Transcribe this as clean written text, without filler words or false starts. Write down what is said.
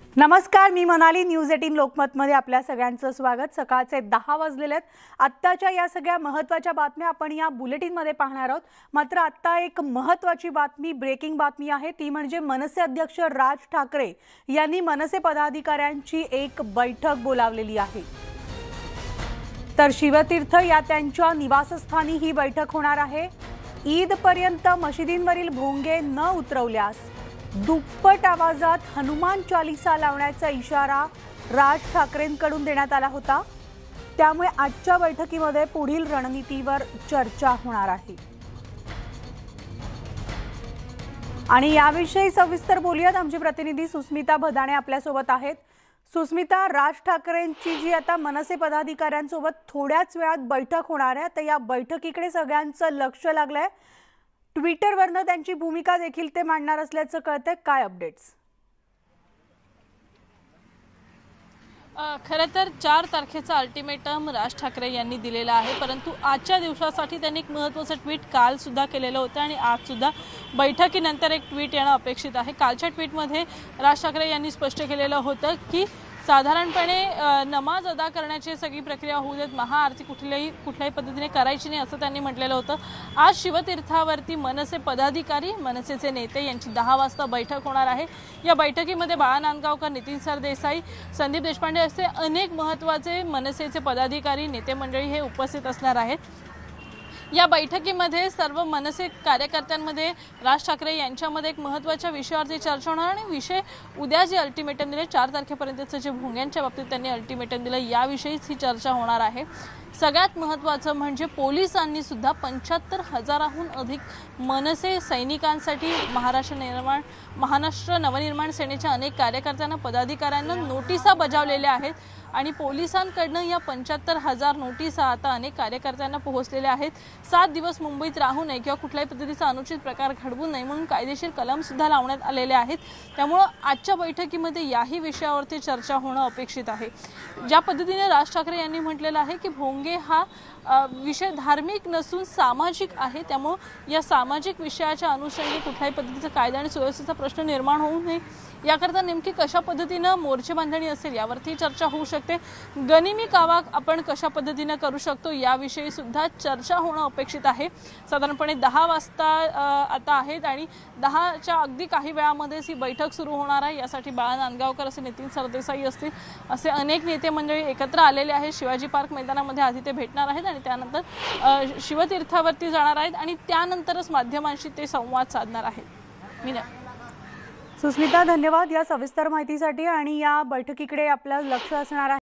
नमस्कार, मी मनाली. न्यूज 18 लोकमतमध्ये आपल्या सगळ्यांचं स्वागत. सकाळचे 10 वाजलेले आहेत. आत्ताच्या या सगळ्या महत्त्वाच्या बातम्या आपण या बुलेटिनमध्ये पाहणार आहोत. मात्र आत्ता एक महत्त्वाची बातमी, ब्रेकिंग बातमी आहे. ती म्हणजे मनसे अध्यक्ष राज ठाकरे यांनी मनसे पदाधिकाऱ्यांची एक बैठक बोलावलेली आहे. तर शिवतीर्थ या त्यांच्या निवासस्थानी ही बैठक होणार आहे. ईदपर्यंत मशिदींवरील भोंगे न उतरवल्यास दुप्पट आवाजात हनुमान चालीसा लावण्याचा इशारा राज ठाकरेंकडून देण्यात आला होता. त्यामुळे आजच्या बैठकीमध्ये पुढील रणनीतीवर चर्चा होणार आहे. आणि याविषयी सविस्तर बोलूयात. आमचे प्रतिनिधी सुस्मिता भदाणे आपल्यासोबत आहेत. सुस्मिता, राज ठाकरेंची जी आता मनसे पदाधिकाऱ्यांसोबत थोड्याच वेळात बैठक होणार आहे, तर या बैठकीकडे सगळ्यांचं लक्ष लागलंय. ट्विटरवरनं त्यांची भूमिका देखील ते मांडणार असल्याचं कळतंय. काय अपडेट्स? खरं तर 4 तारखेचा अल्टिमेटम राज ठाकरे यांनी दिलेला आहे, परंतु आजच्या दिवसासाठी त्यांनी एक महत्त्वाचं ट्विट काल सुद्धा केलेलं होतं आणि आज सुद्धा बैठकीनंतर एक ट्विट येणं अपेक्षित आहे. कालच्या ट्विटमध्ये राज ठाकरे यांनी स्पष्ट केलेलं होतं की साधारणपणे नमाज अदा करण्याची सगळी प्रक्रिया होऊ देत, महाआरती कुठल्याही पद्धतीने करायची नाही असं त्यांनी म्हटलेलं होतं. आज शिवतीर्थावरती मनसे पदाधिकारी, मनसेचे नेते यांची 10 वाजता बैठक होणार आहे. या बैठकीमध्ये बाळा नांदगावकर, नितीन सरदेसाई, संदीप देशपांडे असे अनेक महत्त्वाचे मनसेचे पदाधिकारी, नेते मंडळी हे उपस्थित असणार आहेत. या बैठकीमध्ये सर्व मनसे कार्यकर्त्यांमध्ये राज ठाकरे यांच्यामध्ये एक महत्त्वाच्या विषयावरती चर्चा होणार आणि विषय उद्या जे अल्टिमेटम दिले 4 तारखेपर्यंतचं जे भोंग्यांच्या बाबतीत त्यांनी अल्टिमेटम दिलं याविषयीच ही चर्चा होणार आहे. सगळ्यात महत्त्वाचं म्हणजे पोलिसांनी सुद्धा 75,000हून अधिक मनसे सैनिकांसाठी महाराष्ट्र नवनिर्माण सेनेच्या अनेक कार्यकर्त्यांना, पदाधिकाऱ्यांना नोटिसा बजावलेल्या आहेत आणि पोलिसांकडनं या 75,000 नोटिसा आता अनेक कार्यकर्त्यांना पोहोचलेल्या आहेत. 7 दिवस मुंबईत राहू नये किंवा कुठल्याही पद्धतीचा अनुचित प्रकार घडवू नये म्हणून कायदेशीर कलम सुद्धा लावण्यात आलेले आहेत. त्यामुळे आजच्या बैठकीमध्ये याही विषयावरती चर्चा होणं अपेक्षित आहे. ज्या पद्धतीने राज ठाकरे यांनी म्हटलेलं आहे की भोंगे हा विषय धार्मिक नसून सामाजिक आहे, त्यामुळे या सामाजिक विषयाच्या अनुषंगी कुठल्याही पद्धतीचा कायदा आणि सुव्यवस्थेचा प्रश्न निर्माण होऊ नये याकरता नेमकी कशा पद्धतीनं मोर्चे बांधणी असेल यावरती चर्चा होऊ शकते. गनिमी कावा आपण कशा पद्धतीनं करू शकतो याविषयी सुद्धा चर्चा होणं अपेक्षित आहे. साधारणपणे 10 वाजता आता आहेत आणि 10च्या अगदी काही वेळामध्येच ही बैठक सुरू होणार आहे. यासाठी बाळा नांदगावकर असे, नितीन सरदेसाई असतील असे अनेक नेते मंडळी एकत्र आलेले आहेत. शिवाजी पार्क मैदानामध्ये आधी ते भेटणार आहेत आणि त्यानंतर शिवतीर्थावरती जाणार आहेत आणि त्यानंतरच माध्यमांशी ते संवाद साधणार आहेत. सुस्मिता, धन्यवाद या सविस्तर माहितीसाठी. आणि या बैठकीकडे आपलं लक्ष असणार आहे.